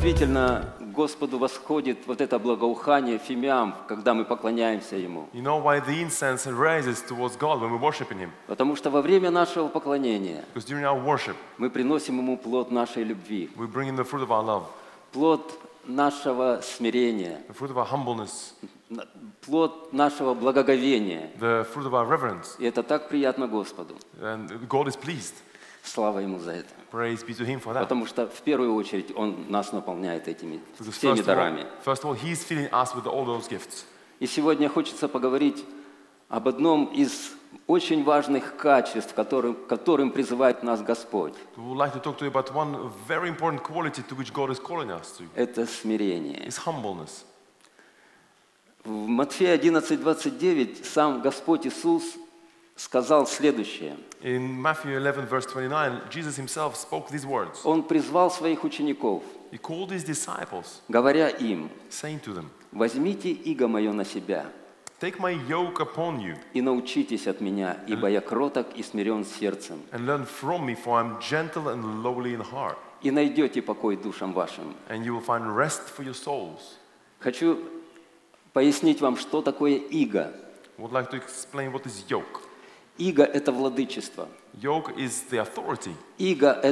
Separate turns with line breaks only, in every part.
действительно Господу восходит вот это благоухание фимиам, когда мы поклоняемся Ему?
You know why the incense rises towards God when we're worshiping Him?
Потому что во время нашего поклонения
Because during our worship,
мы приносим Ему плод нашей любви,
we bring Him the fruit of our love,
плод нашего смирения,
the fruit of our humbleness,
плод нашего благоговения.
the fruit of our reverence.
И это так приятно Господу.
And God is pleased.
Слава Ему за это.
Praise be to Him for that.
Потому что в первую очередь Он нас наполняет этими
Because
всеми дарами.
first of all, He's filling us with all those gifts.
И сегодня хочется поговорить об одном из очень важных качеств, которым призывает нас Господь.
We would like to talk to you about one very important quality to which God is calling us to.
Это смирение.
It's humbleness.
В Матфея 11:29 сам Господь Иисус сказал следующее.
In Matthew 11, verse 29, Jesus Himself spoke these words.
Он призвал своих учеников,
He called His disciples,
говоря им:
saying to them,
«Возьмите иго мое на себя
take my yoke upon you
и научитесь от меня, ибо я кроток и смирен сердцем,
and learn from me, for I am gentle and lowly in heart,
и найдете покой душам вашим».
and you will find rest for your souls.
Хочу пояснить вам, что такое иго.
I would like to explain what is yoke.
Иго – это владычество.
Yoke is the authority,
Иго –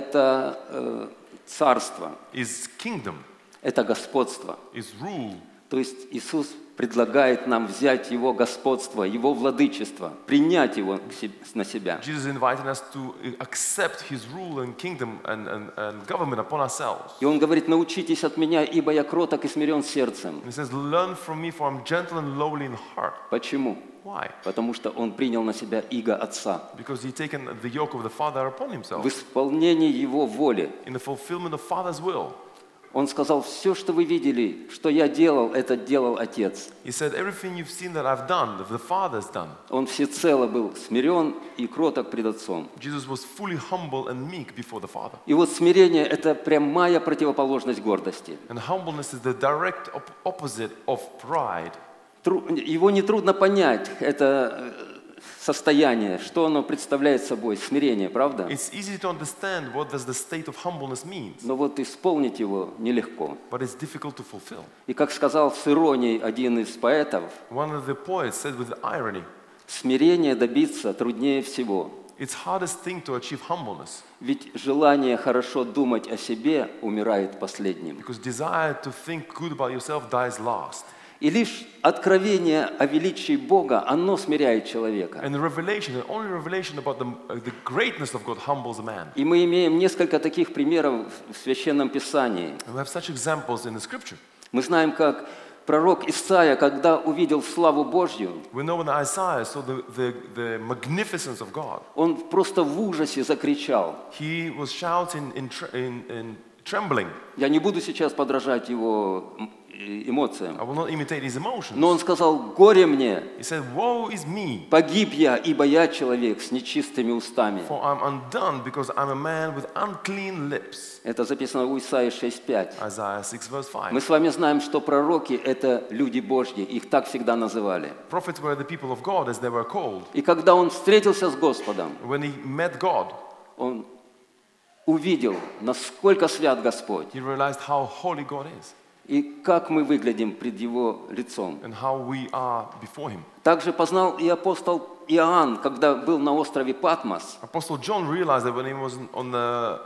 это царство,
is kingdom,
это господство.
is rule.
То есть Иисус предлагает нам взять Его господство, Его владычество, принять Его на себя.
Jesus is inviting us to accept His rule and kingdom and government upon ourselves.
И Он говорит: «Научитесь от меня, ибо я кроток и смирен сердцем».
And He says, learn from me, for I'm gentle and lowly in heart.
Почему?
Why?
Потому что Он принял на себя иго Отца
Because He's taken the yoke of the Father upon
в
Himself.
исполнении Его воли.
In the fulfillment of Father's will.
Он сказал: «Все, что вы видели, что я делал, это делал Отец».
He said, everything you've seen that I've done, that the Father's done.
Он всецело был смирен и кроток пред Отцом.
Jesus was fully humble and meek before the Father.
И вот смирение – это прямая противоположность гордости.
And humbleness is the direct opposite of pride.
Его нетрудно понять, это состояние, что оно представляет собой, смирение, правда?
It's easy to understand what does the state of humbleness means,
Но вот исполнить его нелегко.
but it's difficult to fulfill.
И как сказал с иронией один из поэтов,
One of the poets said with irony,
смирение добиться труднее всего.
it's hardest thing to achieve humbleness,
Ведь желание хорошо думать о себе умирает последним.
because desire to think good about yourself dies last.
И лишь откровение о величии Бога, оно смиряет человека.
And the revelation, the only revelation about the greatness of God humbles a man.
И мы имеем несколько таких примеров в Священном Писании.
And we have such examples in the Scripture.
Мы знаем, как пророк Исаия, когда увидел славу Божью,
We know when Isaiah saw the magnificence of God,
он просто в ужасе закричал.
he was shouting in trembling.
Я не буду сейчас подражать его эмоциям.
I will not imitate his emotions.
Но он сказал: «Горе мне,
He said, woe is me,
погиб я, ибо я человек с нечистыми устами».
for I'm undone because I'm a man with unclean lips.
Это записано у Исаии 6:5.
Isaiah 6 verse 5.
Мы с вами знаем, что пророки – это люди Божьи, их так всегда называли.
Prophets were the people of God as they were called.
И когда он встретился с Господом,
When he met God,
он увидел, насколько свят Господь,
he realized how holy God is
и как мы выглядим пред Его лицом.
and how we are before him.
Также познал и апостол Иоанн, когда был на острове Патмос,
Apostle John realized that when he was on the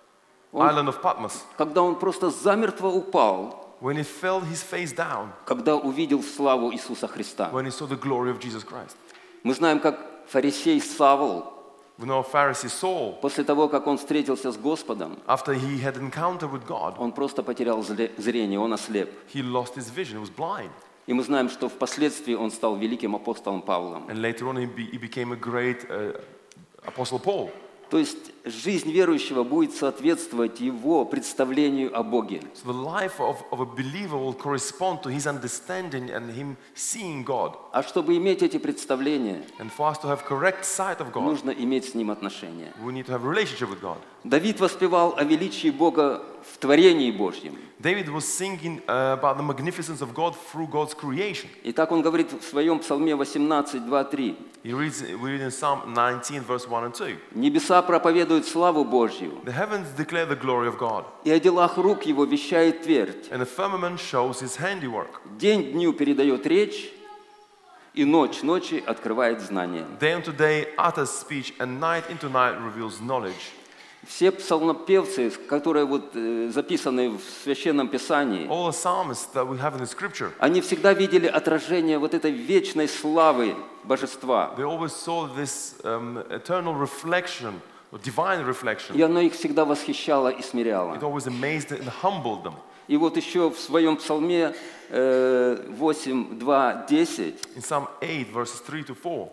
island of Patmos,
когда он просто замертво упал,
when he fell his face down,
когда увидел славу Иисуса Христа.
when he saw the glory of Jesus Christ.
Мы знаем, как фарисей Савл,
We know Pharisee Saul,
после того, как он встретился с Господом,
after he had encountered with God,
он просто потерял зрение, он ослеп.
he lost his vision, he was blind.
И мы знаем, что впоследствии он стал великим апостолом Павлом.
And later on he became a great Apostle Paul.
То есть жизнь верующего будет соответствовать его представлению о Боге.
So the life of a believer will correspond to his understanding and him seeing God.
А чтобы иметь эти представления,
And for us to have correct sight of God,
нужно иметь с Ним отношения.
we need to have a relationship with God.
Давид воспевал о величии Бога в творении Божьем.
David was singing about the magnificence of God through God's creation.
И так он говорит в своем псалме 18, 2, 3.
We read in Psalm 19, verse 1 and 2.
«Небеса проповедуют славу Божью,
The heavens declare the glory of God,
и о делах рук его вещает твердь.
and the firmament shows his handiwork.
День дню передает речь, и ночь ночи открывает знание».
Day unto day utters speech, and night into night reveals knowledge.
Все псалмопевцы, которые записаны в Священном Писании,
All the psalmists that we have in the scripture,
они всегда видели отражение вот этой вечной славы Божества.
they always saw this eternal reflection, or divine reflection.
И оно их всегда восхищало и смиряло.
It always amazed and humbled them.
И вот еще в своем псалме 8, 2, 10
In Psalm 8, verses 3 to 4,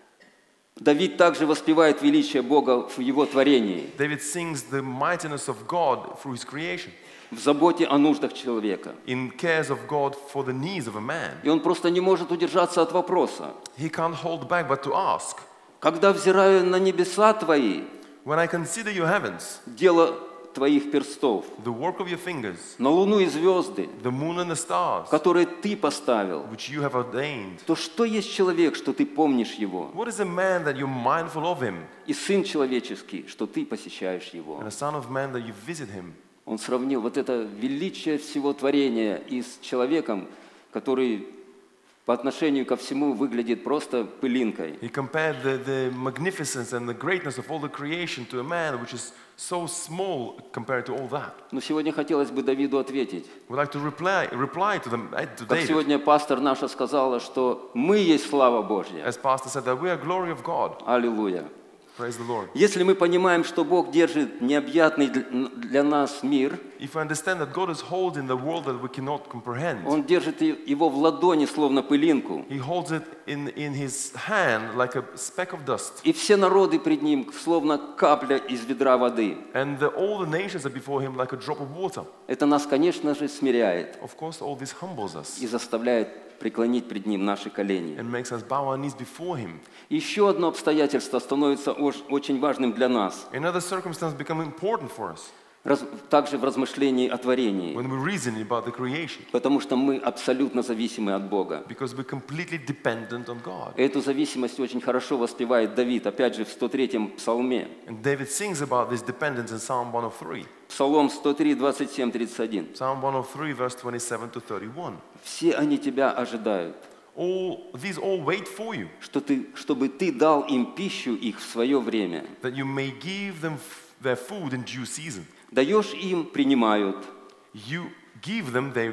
Давид также воспевает величие Бога в его творении,
David sings the mightiness of God through his creation,
в заботе о нуждах человека.
in cares of God for the needs of a man.
И он просто не может удержаться от вопроса.
He can't hold back but to ask,
Когда взираю на небеса Твои,
when I consider your heavens,
дело Твоих перстов,
the work of your fingers,
на луну и звезды,
the moon and the stars,
которые Ты поставил,
which you have ordained,
то что есть человек, что Ты помнишь его,
what is a man that you're mindful of him,
и сын человеческий, что Ты посещаешь его?
and a son of man that you visit him?
Он сравнил вот это величие всего творения и с человеком, который по отношению ко всему выглядит просто пылинкой.
He compared the magnificence and the greatness of all the creation to a man which is so small compared to all that.
Но сегодня хотелось бы Давиду ответить.
We'd like to reply to them, to
Как
David.
сегодня пастор наша сказала, что мы есть слава Божья.
As Pastor said, that we are glory of God.
Аллилуйя.
Praise the Lord.
Если мы понимаем, что Бог держит необъятный для нас мир,
If we understand that God is holding the world that we cannot comprehend,
Он держит его в ладони, словно пылинку.
He holds it in his hand like a speck of dust.
И все народы пред Ним, словно капля из ведра воды.
And all the nations are before Him like a drop of water.
Это нас, конечно же, смиряет
Of course, all this humbles us
и заставляет преклонить пред Ним наши колени.
and makes us bow our knees before Him.
Еще одно обстоятельство становится очень важным для нас,
Another circumstance become important for us
также в размышлении о творении,
when we reason about the creation,
потому что мы абсолютно зависимы от Бога.
because we're completely dependent on God.
Эту зависимость очень хорошо воспевает Давид, опять же, в 103-м псалме.
And David sings about this dependence in Psalm 103.
Псалом 103, 27, 31.
Psalm 103, verse 27 to 31.
«Все они тебя ожидают,
These all wait for you,
чтобы ты дал им пищу их в свое время.
that you may give them their food in due season.
Даешь им, принимают.
You give them, they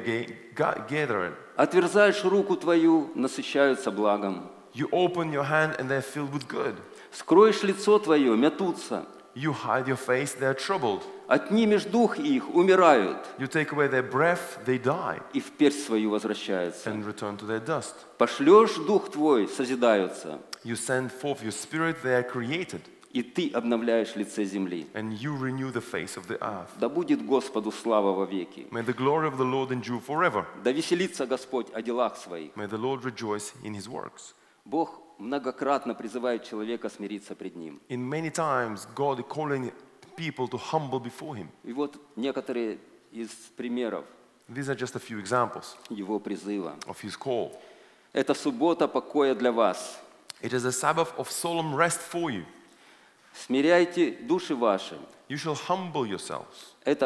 gather it.
Отверзаешь руку твою, насыщаются благом.
You open your hand and they're filled with good.
Скроешь лицо твое, мятутся.
You hide your face, they're troubled.
Отнимешь дух их, умирают.
You take away their breath, they die
И в персть свою возвращаются.
and return to their dust.
Пошлешь дух твой, созидаются.
You send forth your spirit, they are created,
И ты обновляешь лице земли.
and you renew the face of the earth.
Да будет Господу слава во веки.
May the glory of the Lord endure forever.
Да веселится Господь о делах своих.
May the Lord rejoice in his works.
Бог многократно призывает человека смириться пред Ним.
In many times, God is calling people to humble before him.
И вот некоторые из примеров
These are just a few examples
Его призыва.
of his call.
Это суббота покоя для вас.
It is a Sabbath of solemn rest for you.
Смиряйте души ваши.
You shall humble yourselves.
Это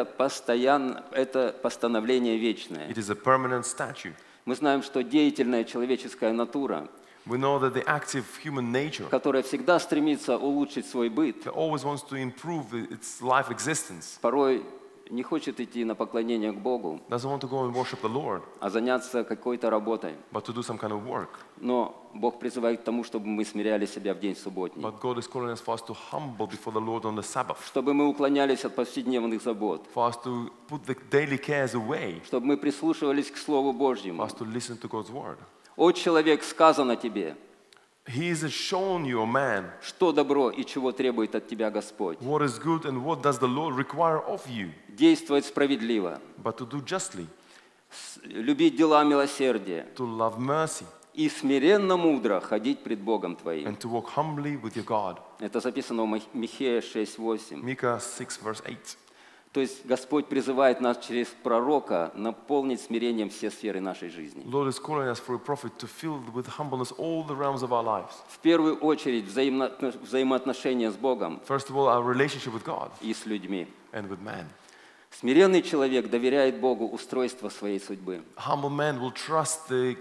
постановление вечное.
It is a permanent statute.
Мы знаем, что деятельная человеческая натура,
We know that the active human nature
которая всегда стремится улучшить свой быт,
that always wants to improve its life existence,
порой не хочет идти на поклонение к Богу,
doesn't want to go and worship the Lord,
а заняться какой-то работой.
but to do some kind of work.
Но Бог призывает к тому, чтобы мы смиряли себя в день субботний,
But God is calling us for us to humble before the Lord on the Sabbath,
чтобы мы уклонялись от повседневных забот,
for us to put the daily cares away,
чтобы мы прислушивались к Слову
for
Божьему.
us to listen to God's word.
«О, человек, сказано тебе,
He has shown you, O man,
что добро и чего требует от тебя Господь.
what is good and what does the Lord require of you,
Действовать справедливо,
but to do justly,
любить дела милосердия
to love mercy,
и смиренно мудро ходить пред Богом твоим».
and to walk humbly with your God.
Это записано у Михея 6:8.
Micah 6, verse 8.
То есть Господь призывает нас через пророка наполнить смирением все сферы нашей жизни.
Lord is calling us through a prophet to fill with humbleness all the realms of our lives.
В первую очередь взаимоотношения с Богом
First of all, our relationship with God
и с людьми.
and with man.
Смиренный человек доверяет Богу устройство своей судьбы.
A humble man will trust the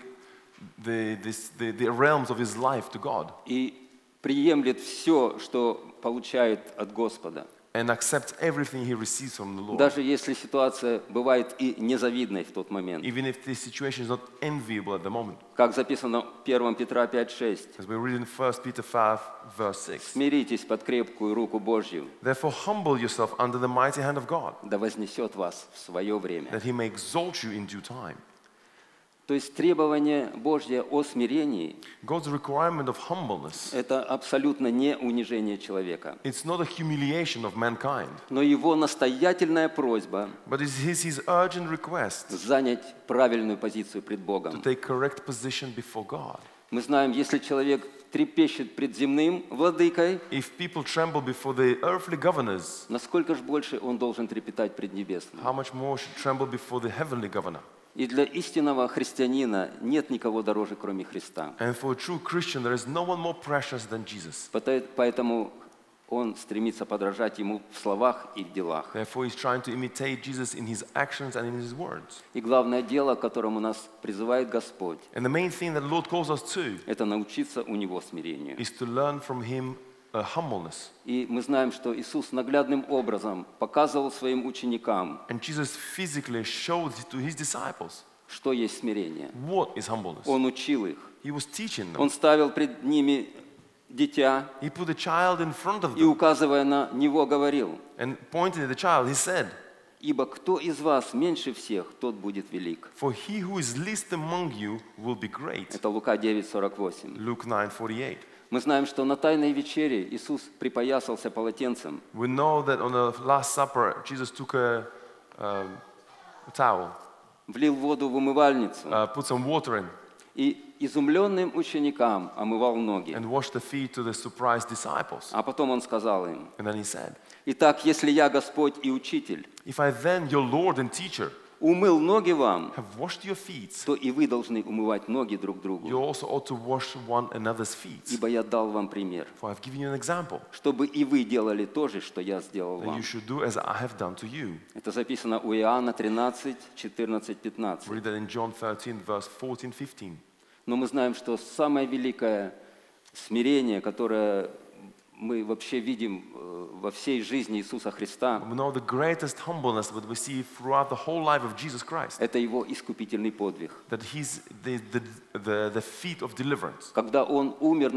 realms of his life to God
И приемлет все, что получает от Господа.
and accepts everything he receives from the Lord.
Даже если ситуация бывает и незавидной в тот момент.
Even if the situation is not enviable at the moment.
Как записано в 1 Петра 5:6.
As we read in 1 Peter 5, verse 6.
Смиритесь под крепкую руку Божью,
Therefore humble yourself under the mighty hand of God,
да вознесет вас в свое время.
that he may exalt you in due time.
То есть требование Божье о смирении
God's requirement of humbleness,
– это абсолютно не унижение человека.
it's not a humiliation of mankind,
Но его настоятельная просьба
but it's his urgent request
занять правильную позицию пред
to
Богом.
take correct position before God.
Мы знаем, если человек трепещет пред земным владыкой,
If people tremble before the earthly governors,
насколько же больше он должен трепетать пред небесным.
how much more should tremble before the heavenly governor?
И для истинного христианина нет никого дороже, кроме Христа.
And for a true Christian, there is no one more precious than Jesus.
Поэтому он стремится подражать ему в словах и в делах.
Therefore, he's trying to imitate Jesus in his actions and in his words.
И главное дело, к которому нас призывает Господь,
And the main thing that the Lord calls us to
это научиться у Него смирению.
is to learn from him humbleness.
И мы знаем, что Иисус наглядным образом показывал своим ученикам,
And Jesus physically showed to his disciples
что есть смирение.
what is humbleness.
Он учил их.
He was teaching them.
Он ставил пред ними дитя
He put the child in front of
и,
them
указывая на него, говорил:
and pointing at the child, he said,
«Ибо кто из вас меньше всех, тот будет велик».
"For he who is least among you will be great."
Это Лука 9:48.
Luke 9:48.
Мы знаем, что на Тайной вечере Иисус припоясался полотенцем,
We know that on the Last Supper, Jesus took a towel,
влил воду в умывальницу
put some water in,
и изумленным ученикам омывал ноги.
and washed the feet to the surprised disciples.
А потом Он сказал им:
And then he said,
«Итак, если я Господь и Учитель,
"If I then, your Lord and teacher,
умыл ноги вам,
have washed your feet,
то и вы должны умывать ноги друг другу,
you also ought to wash one another's feet.
ибо я дал вам пример,
For I've given you an example,
чтобы и вы делали то же, что я сделал
that
вам».
you should do as I have done to you."
Это записано у Иоанна 13, 14, 15.
Read that in John 13, verse 14, 15.
Но мы знаем, что самое великое смирение, которое мы вообще видим во всей жизни Иисуса Христа,
We know the greatest humbleness that we see throughout the whole life of Jesus Christ,
это Его искупительный подвиг.
that he's the feet of deliverance.
Когда Он умер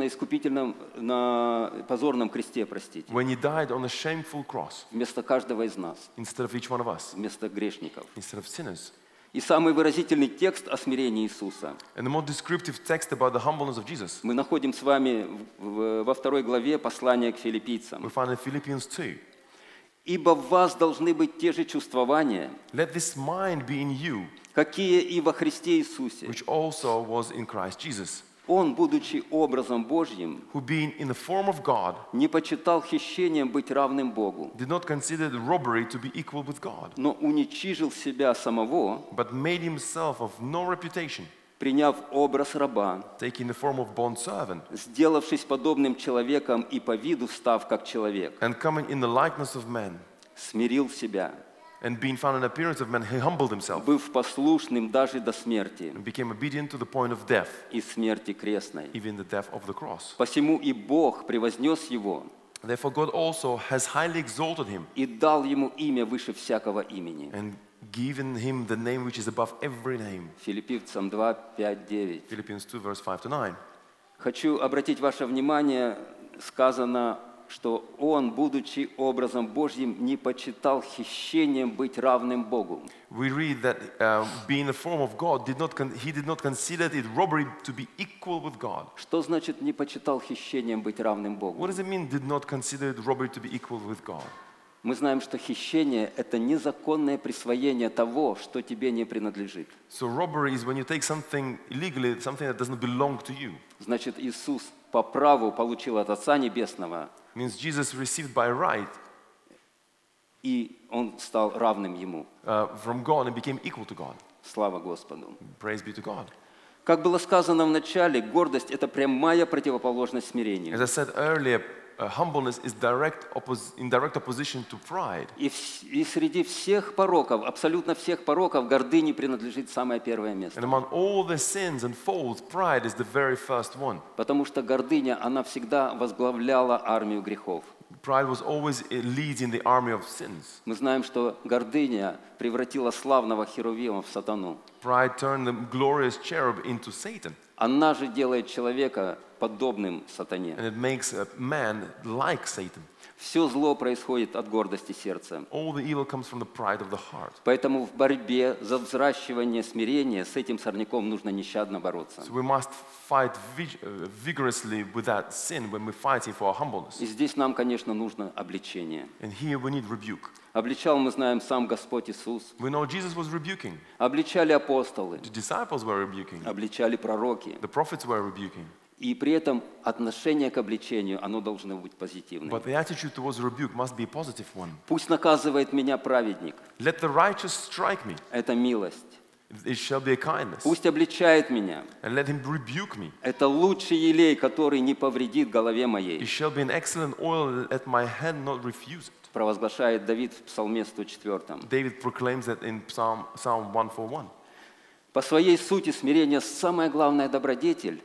на позорном кресте, простите,
When he died on a shameful cross,
вместо каждого из нас,
instead of each one of us,
вместо грешников.
instead of sinners.
И самый выразительный текст о смирении Иисуса
And the more descriptive text about the humbleness of Jesus,
мы находим с вами во 2 главе послания к филиппийцам.
we find in Philippians 2.
«Ибо в вас должны быть те же чувствования,
Let this mind be in you,
какие и во Христе Иисусе.
which also was in Christ Jesus,
Он, будучи образом Божьим,
who being in the form of God,
не почитал хищением быть равным Богу,
did not consider the robbery to be equal with God,
но уничижил себя самого,
but made himself of no reputation,
приняв образ раба,
taking the form of bondservant,
сделавшись подобным человеком и по виду став как человек,
and coming in the likeness of man,
смирил себя,
and being found in appearance of man, he humbled himself,
быв послушным даже до смерти
and became obedient to the point of death,
и смерти крестной.
even the death of the cross.
Посему и Бог превознес его
Therefore God also has highly exalted him,
и дал ему имя выше всякого имени».
and given him the name which is above every name.
Филиппийцам 2, 5, 9.
Philippians 2, verse 5 to 9.
Хочу обратить ваше внимание, сказано, что он, будучи образом Божьим, не почитал хищением быть равным Богу.
We read that being the form of God, he did not consider it robbery to be equal with God.
Что значит не почитал хищением быть равным Богу?
What does it mean, did not consider it robbery to be equal with God?
Мы знаем, что хищение – это незаконное присвоение того, что тебе не принадлежит.
So robbery is when you take something illegally, something that doesn't belong to you.
Значит, Иисус по праву получил от Отца Небесного
It means Jesus received by right
и он стал равным ему.
from God and became equal to God.
Слава Господу.
Praise be to God.
Как было сказано в начале, гордость – это прямая противоположность смирению.
As I said earlier, humbleness is in direct opposition to pride.
И среди всех пороков, абсолютно всех пороков, гордыне принадлежит самое первое
And
место.
among all the sins and faults, pride is the very first one.
Потому что гордыня, она всегда возглавляла армию грехов.
Pride was always leads in the army of sins.
Мы знаем, что гордыня превратила славного Херувима в сатану.
Pride turned the glorious cherub into Satan.
Она же делает человека подобным сатане.
And it makes a man like Satan.
Все зло происходит от гордости сердца.
All the evil comes from the pride of the heart.
Поэтому в борьбе за взращивание смирения с этим сорняком нужно нещадно бороться.
So we must fight vigorously with that sin when we're fighting for our humbleness.
И здесь нам, конечно, нужно обличение.
And here we need rebuke.
Обличал, мы знаем, сам Господь Иисус.
We know Jesus was rebuking.
Обличали апостолы.
The disciples were rebuking.
Обличали пророки.
The prophets were rebuking.
И при этом отношение к обличению, оно должно быть позитивным.
But the attitude towards rebuke must be a positive one.
Пусть наказывает меня праведник.
Let the righteous strike me.
Это милость.
It shall be a kindness.
Пусть обличает меня.
And let him rebuke me.
Это лучший елей, который не повредит голове
It
моей.
shall be an excellent oil, let my hand not refuse it.
Провозглашает Давид в Псалме 104.
David proclaims that in Psalm 141.
По своей сути смирение самая главная добродетель,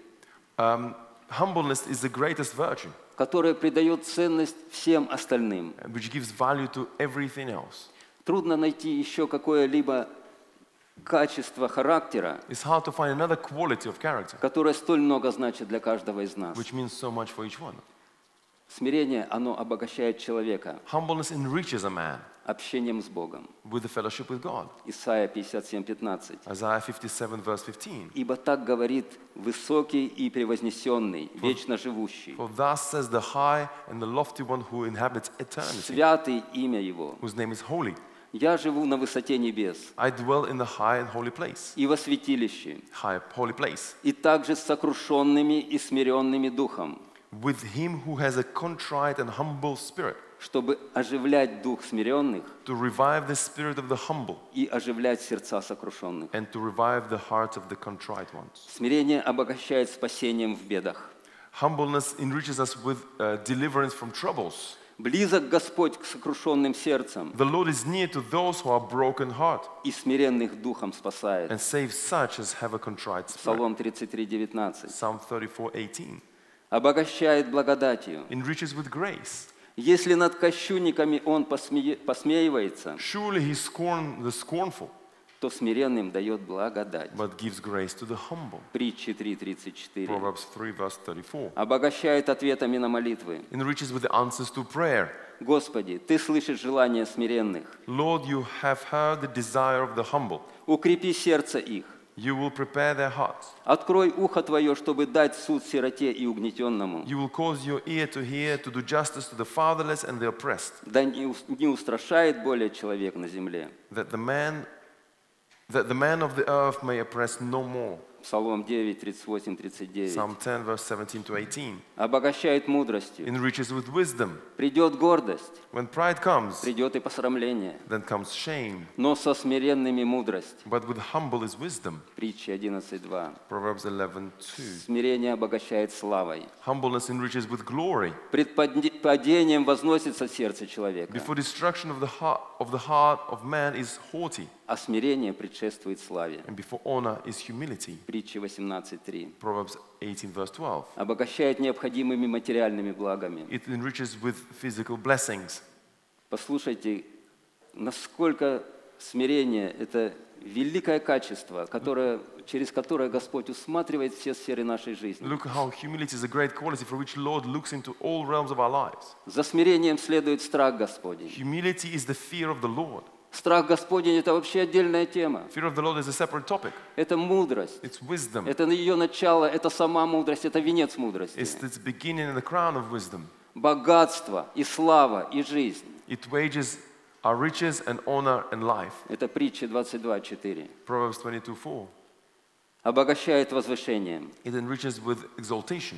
Humbleness is the greatest virtue,
которая придает ценность всем остальным.
which gives value to everything else.
Трудно найти еще какое-либо качество характера,
It's hard to find another quality of character,
которое столь много значит для каждого из нас.
which means so much for each one.
Смирение, оно обогащает человека
Humbleness enriches a man
общением с Богом.
with the fellowship with God.
Исайя 57:15.
Isaiah 57 verse 15.
«Ибо так говорит высокий и превознесенный, вечно живущий,
For thus says the high and the lofty one who inhabits eternity,
святый имя Его.
whose name is holy.
Я живу на высоте небес
I dwell in the high and holy place,
и во святилище,
high holy place,
и также с сокрушенными и смиренными духом,
with him who has a contrite and humble spirit,
чтобы оживлять дух смиренных
to revive the spirit of the humble
и оживлять сердца сокрушенных».
and to revive the hearts of the contrite ones.
Смирение обогащает спасением в бедах.
Humbleness enriches us with deliverance from troubles.
Близок Господь к сокрушенным сердцам
The Lord is near to those who are broken heart
и смиренных духом спасает.
and saves such as have a contrite spirit.
Псалом 33:19.
Psalm 34:18.
Обогащает благодатью.
Enriches with grace.
Если над кощунниками он посмеивается,
Surely he scorns the scornful,
то смиренным дает благодать.
but gives grace to the humble.
Притчи 3:34.
Proverbs 3 verse 34.
Обогащает ответами на молитвы.
Enriches with the answers to prayer.
Господи, Ты слышишь желания смиренных.
Lord, you have heard the desire of the humble.
Укрепи сердце их.
You will prepare their hearts.
Открой ухо Твое, чтобы дать суд сироте и угнетенному.
You will cause your ear to hear, to do justice to the fatherless and the oppressed,
Да не устрашает более человек на земле.
that the man of the earth may oppress no more.
Псалом 9, 38, 39.
Psalm 10 verse 17 to 18.
Обогащает мудростью.
Enriches with wisdom.
Придет гордость,
When pride comes,
придет и посрамление.
then comes shame,
Но со смиренными мудрость.
but with humble is wisdom.
Притчи 11:2.
Proverbs 11:2.
Смирение обогащает славой.
Humbleness enriches with glory.
Пред падением возносится сердце человека,
Before destruction of the heart of man is haughty,
а смирение предшествует славе.
and before honor is humility.
Притчи 18:3.
Proverbs 18 verse 12.
Обогащает необходимыми материальными благами.
It enriches with physical blessings.
Послушайте, насколько смирение – это великое качество, через которое Господь усматривает все сферы нашей жизни.
Look how humility is a great quality for which Lord looks into all realms of our lives.
За смирением следует страх Господень.
Humility is the fear of the Lord.
Страх Господень – это вообще отдельная тема.
Fear of the Lord is a separate topic.
Это мудрость.
It's wisdom.
Это ее начало, это сама мудрость, это венец мудрости.
It's the beginning and the crown of wisdom.
Богатство и слава и жизнь.
It wages our riches and honor and life.
Это притча 22:4.
Proverbs 22:4.
Обогащает возвышением.
It enriches with exaltation.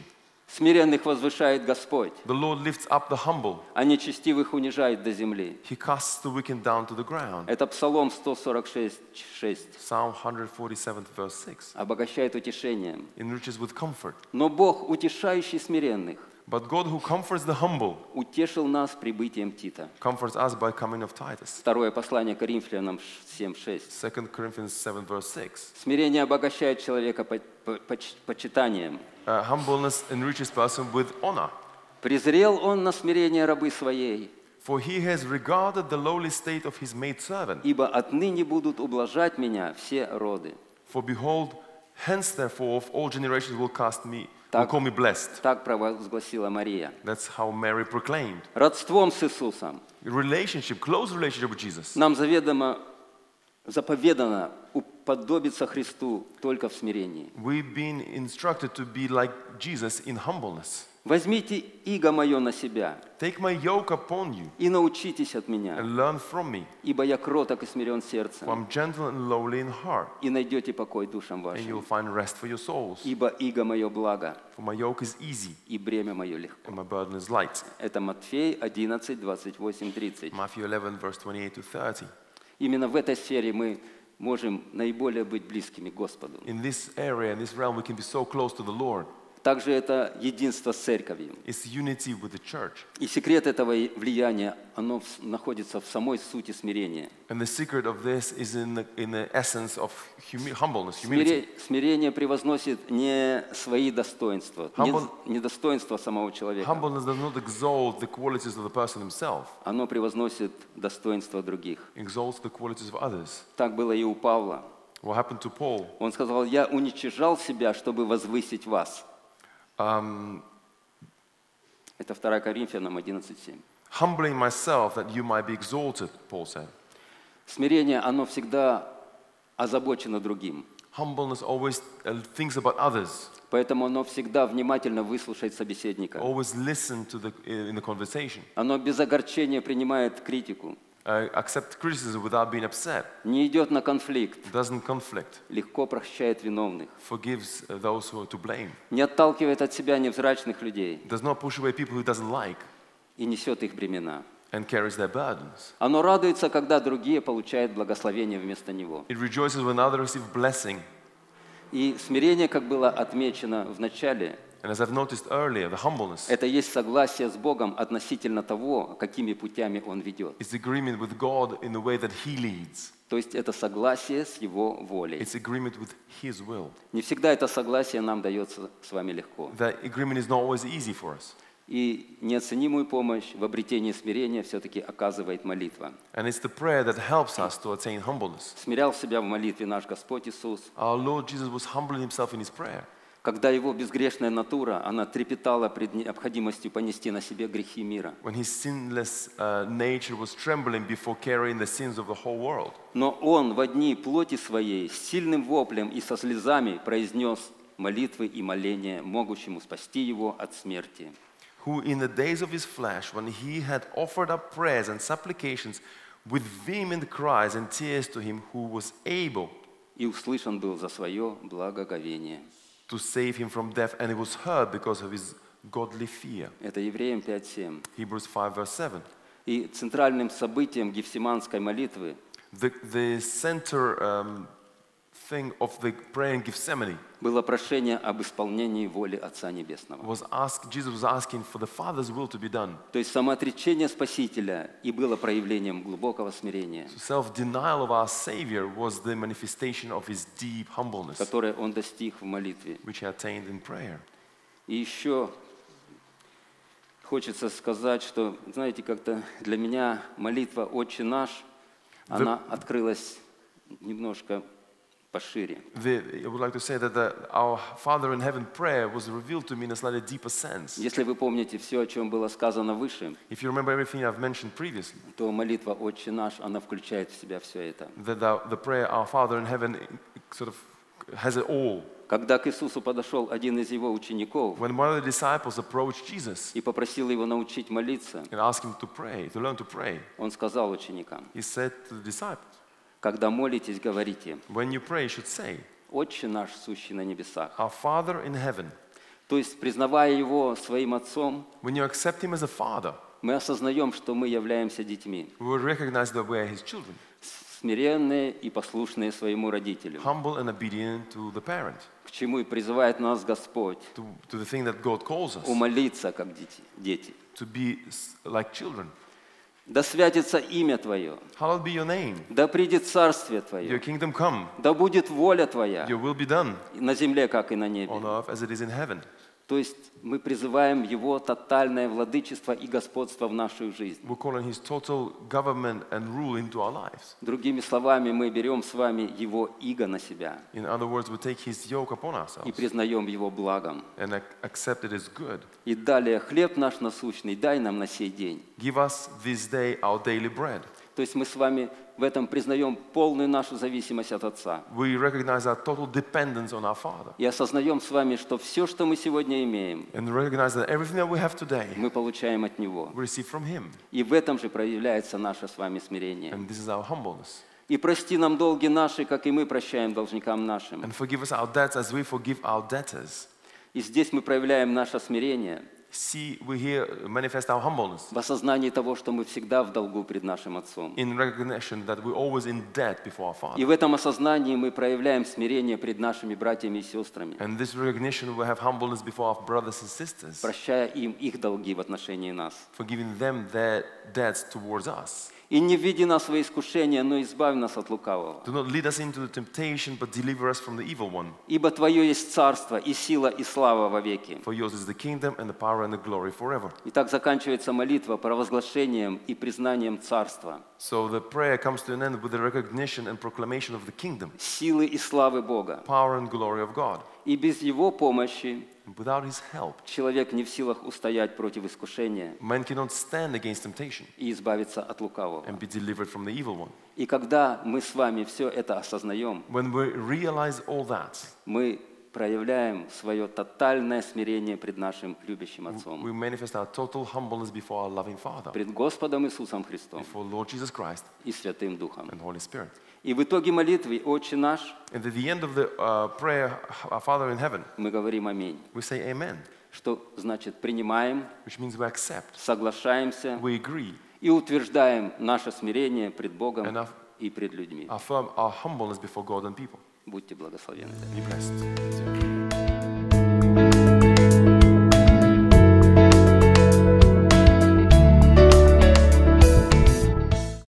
Смиренных возвышает Господь,
The Lord lifts up the humble.
а нечестивых унижает до земли.
He casts the wicked down to the ground.
Это Псалом 146:6.
Psalm 147, verse 6.
Обогащает утешением.
Enriches with comfort.
Но Бог, утешающий смиренных,
But God who comforts the humble
утешил нас прибытием Тита.
comforts us by coming of Titus.
Второе послание Коринфянам 7:6.
2 Corinthians 7, verse 6.
Смирение обогащает человека почитанием.
Humbleness enriches person with honor.
Презрел он на смирение рабы своей,
For he has regarded the lowly state of his maidservant.
ибо отныне будут ублажать меня все роды.
For behold, henceforth all generations will will
Так.
call me blessed.
Так провозгласила Мария.
That's how Mary proclaimed.
Родством с Иисусом
Relationship, close relationship with Jesus.
нам заповедано уподобиться Христу только в смирении.
We've been instructed to be like Jesus in humbleness.
Возьмите иго мое на себя
Take my yoke upon you
и научитесь от меня,
and learn from me,
ибо я кроток и смирен
for
сердцем,
I'm gentle and lowly in heart,
и найдете покой душам
and you'll
вашим.
find rest for your souls.
Ибо иго мое благо,
For my yoke is easy
и бремя мое легко.
and my burden is light.
Это Матфей 11, 28, 30.
Matthew 11, verse 28 to 30.
Именно в этой сфере мы можем наиболее быть близкими к Господу.
In this area, in this realm, we can be so close to the Lord.
Также это единство с церковью.
It's unity with the church.
И секрет этого влияния, оно находится в самой сути смирения.
And the secret of this is in the essence of humbleness, humility.
Смирение превозносит не свои достоинства,
Humble-
не достоинства самого человека.
Humbleness does not exalt the qualities of the person himself.
Оно превозносит достоинства других.
Exalts the qualities of others.
Так было и у Павла.
What happened to Paul?
Он сказал: «Я уничижал себя, чтобы возвысить вас». Это 2 Коринфянам 11:7.
Humbling myself that you might be exalted, Paul said.
Смирение, оно всегда озабочено другим.
Humbleness always thinks about others,
Поэтому оно всегда внимательно выслушает собеседника.
always listen to in the conversation,
Оно без огорчения принимает критику.
accept criticism without being upset,
Не идет на конфликт.
doesn't conflict,
Легко прощает виновных.
forgives those who are to blame,
Не отталкивает от себя невзрачных людей
does not push away people who doesn't like,
и несет их бремена.
and carries their burdens.
Оно радуется, когда другие получают благословение вместо него.
It rejoices when others receive blessing.
И смирение, как было отмечено в начале,
And as I've noticed earlier, the humbleness
это есть согласие с Богом относительно того, какими путями Он ведет.
is agreement with God in the way that He leads.
То есть это согласие с Его волей.
It's agreement with His will.
Не всегда это согласие нам дается с вами легко.
That agreement is not always easy for us.
И неоценимую помощь в обретении смирения все-таки оказывает молитва.
And it's the prayer that helps us to attain humbleness.
Смирял себя в молитве наш Господь Иисус,
Our Lord Jesus was humbling Himself in His prayer.
когда Его безгрешная натура, она трепетала пред необходимостью понести на себе грехи мира.
When His sinless nature was trembling before carrying the sins of the whole world.
Но Он во дни плоти своей с сильным воплем и со слезами произнес молитвы и моления, могущему спасти Его от смерти.
Who in the days of His flesh, when He had offered up prayers and supplications with vehement cries and tears to Him who was able
И услышан был за свое благоговение.
to save him from death, and it was heard because of His godly fear.
Это Евреям 5:7.
Hebrews 5, verse 7.
И центральным событием Гефсиманской молитвы
The center thing of the prayer in Gethsemane
было прошение об исполнении воли Отца Небесного.
Jesus was asking for the Father's will to be done.
То есть самоотречение Спасителя и было проявлением глубокого смирения,
So self-denial of our Savior was the manifestation of His deep humbleness,
которое Он достиг в молитве.
which He attained in prayer.
И еще хочется сказать, что, знаете, как-то для меня молитва «Отче наш», она открылась немножко пошире.
I would like to say that our Father in Heaven prayer was revealed to me in a slightly deeper sense.
Если вы помните все, о чем было сказано выше,
If you remember everything I've mentioned previously,
то молитва «Отче наш», она включает в себя все это.
the prayer Our Father in Heaven sort of has it all.
Когда к Иисусу подошел один из его учеников
When one of the disciples approached Jesus
и попросил его научить молиться,
and asked him to pray, to learn to pray,
он сказал ученикам:
He said to the disciples,
«Когда молитесь, говорите:
when you pray, you should say,
Отче наш, сущий на небесах,
Our Father in heaven,
То есть, признавая Его своим Отцом,
When you accept Him as a Father,
мы осознаем, что мы являемся детьми,
we will recognize that we are His children,
смиренные и послушные своему родителю,
humble and obedient to the parent,
к чему и призывает нас Господь
to the thing that God calls us,
умолиться, как дети.
to be like children.
Да святится имя Твое,
Hallowed be your name.
да придет Царствие
Your
Твое,
kingdom come.
да будет воля Твоя
Your will be done
на земле, как и на небе.
on earth as it is in heaven.
То есть мы призываем Его тотальное владычество и господство в нашу жизнь.
We're calling His total government and rule into our lives.
Другими словами, мы берем с вами Его иго на себя
In other words, we take His yoke upon
и
ourselves
признаем Его благом.
and accept it as good.
И далее, хлеб наш насущный дай нам на сей день.
Give us this day our daily bread.
То есть мы с вами в этом признаем полную нашу зависимость от Отца.
We recognize our total dependence on our Father
И осознаем с вами, что все, что мы сегодня имеем,
and recognize that everything that we have today
мы получаем от Него.
we receive from Him.
И в этом же проявляется наше с вами смирение.
And this is our humbleness.
И прости нам долги наши, как и мы прощаем должникам нашим.
And forgive us our debts as we forgive our debtors.
И здесь мы проявляем наше смирение
See, we here manifest our humbleness
в осознании того, что мы всегда в долгу пред нашим Отцом.
in recognition that we're always in debt before our
И
Father.
в этом осознании мы проявляем смирение пред нашими братьями и сестрами,
And this recognition we have humbleness before our brothers and sisters,
прощая им их долги в отношении нас.
forgiving them their debts towards us.
И не введи нас во искушение, но избавь нас от лукавого.
Do not lead us into the temptation, but deliver us from the evil one.
Ибо Твое есть царство и сила и слава вовеки.
For yours is the kingdom and the power and the glory forever.
И так заканчивается молитва провозглашением и признанием царства,
So the prayer comes to an end with the recognition and proclamation of the kingdom,
силы и славы Бога.
power and glory of God.
И без Его помощи
And without His help,
человек не в силах устоять против искушения
man cannot stand against temptation
и избавиться от лукавого.
and be delivered from the evil one.
И когда мы с вами все это осознаем,
When we realize all that,
мы проявляем свое тотальное смирение пред нашим любящим
we
Отцом,
manifest our total humbleness before our loving Father,
пред Господом Иисусом Христом
before Lord Jesus Christ
и Святым Духом.
and Holy Spirit.
И в итоге молитвы «Отче наш»
And at the end of the prayer, our Father in heaven,
мы говорим «Аминь»,
we say Amen,
что значит принимаем,
which means we accept,
соглашаемся
we agree,
и утверждаем наше смирение пред Богом
and
и пред людьми.
affirm our humbleness before God and people.
Будьте благословенны.
Be blessed.